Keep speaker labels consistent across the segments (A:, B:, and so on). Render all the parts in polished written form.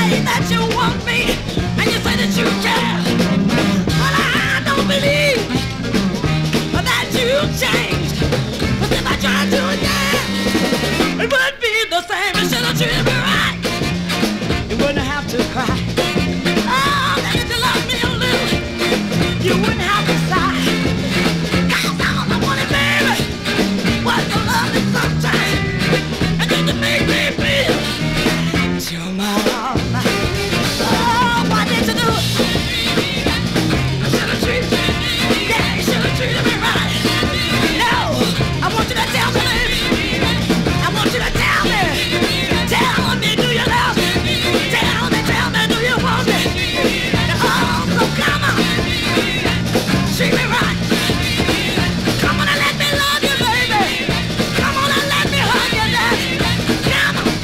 A: say that you want me, and you say that you care, but I don't believe that you changed. But if I tried to again, it would be the same. You should have treated me right. You wouldn't have to cry. Oh, then if you loved me a little, you wouldn't have to sigh. 'Cause all I wanted, baby, was to love me sometime, and just to make me feel you're mine. Oh, why did you do it? I should have treated me. Yeah, you should have treated me right. No, I want you to tell me, baby. I want you to tell me. Tell me, do you love me? Tell me, do you want me? Oh, so come on, treat me right. Come on and let me love you, baby. Come on and let me hug you, daddy. Come on,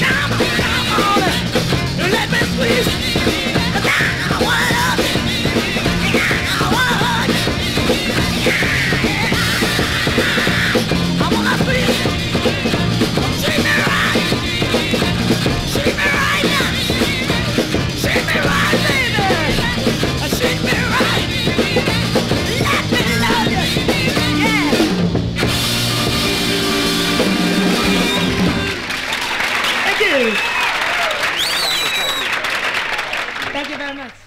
A: let me squeeze. 'Cause I wanna love you. I wanna hug you. I wanna feel you. Treat me right. Treat me right now. Treat me right, baby. Treat me right. Let me love you. Yeah. Thank you. Thank you very much.